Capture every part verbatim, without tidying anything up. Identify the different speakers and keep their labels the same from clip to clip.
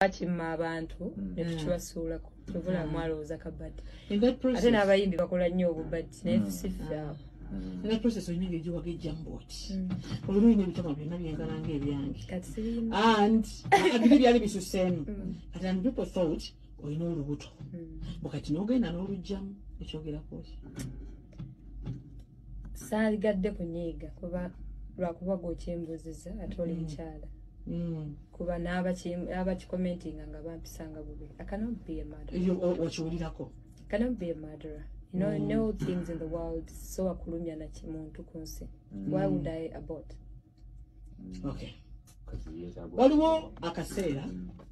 Speaker 1: Bakimma abantu ne tukibasuulako tuvula mwalowooza kabadde
Speaker 2: ate
Speaker 1: n'abayimbi bakola nnyo obubadde naye siffe
Speaker 2: in that process olina engeri gyewagejjamu bwoti olina olina ebitama byonna byengana ng'ebyange and abiri byali bisuseemu kati and people thought olina olubuto bukati n'ogenda n'olugjamu ekyogerako
Speaker 1: saaligadde kunyiiga kuba lwakuba gwokyembuuziza ate oli mukyala kuba n'abakikomentinga nga bampisanga bubi. I cannot be a murderer.
Speaker 2: Okiwulirako?
Speaker 1: I cannot be a murderer. You know, mm. no things in the world so akulumya na kimuntu kunsi. Why would I abort?
Speaker 2: Okay. Waliwo akaseera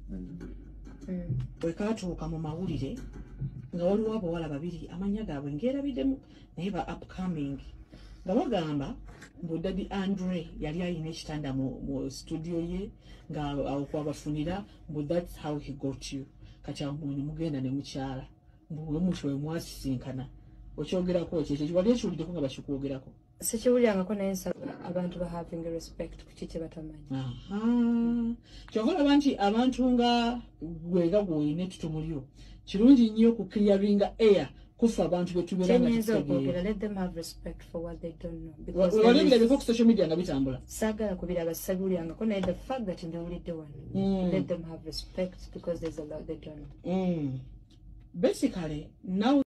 Speaker 2: bwe kaatuuka mu mawulire nga waliwo abawala babiri amannya gaabwe ngeerabiddemu naye ba upcoming nga bagamba mbu Daddy Andre yali alina ekitanda mu studio ye nga awo kwabafunira mbu that's how he got you kati awo mwenye mugenda ne mukyala mbu we muti we mwasisinkana okyogerako kyekyo wali ekiwuliddeko nga bakikwogerako
Speaker 1: sikiwulyangako naye nsaba abantu ba having respect ku kiki batamanyi
Speaker 2: kyova olaba nti abantu nga gwega gwoyina etutumulyo kirungi nnyo ku clearinga air kufa abantu betubeera nga
Speaker 1: kitegeera. Let them have respect for what they don't know.
Speaker 2: Wali ebirabiko ku social media nga bitambula
Speaker 1: saagala kubiraba sabiwulyangako naye the fact that mbiwulidde wano let them have respect because there's a lot they don't know.
Speaker 2: Basically now